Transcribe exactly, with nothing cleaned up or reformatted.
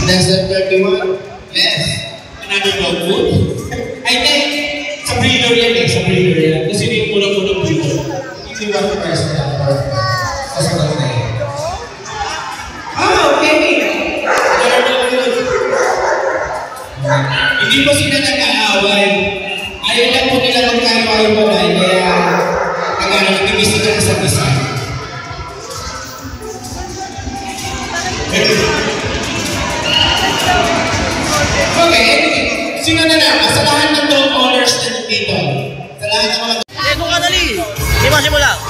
less than thirty-one? Yes. Another dog food? I think, sa breeder yan eh, sa breeder yan. Kasi hindi yung pulang-pulang breeder. Hindi ba ito price na yan? Or kasagot na yan? Ah, okay. Another dog food. Hindi pa sila nag-aaway. Ayaw lang po nila magkaaway-walay, kaya nag-aaway-timis sila sa isa. Okay, sino na lang? Sa lahat ng dog owners na dito. Sa lahat ng mga... Eh, kung kadali! Di ba simula?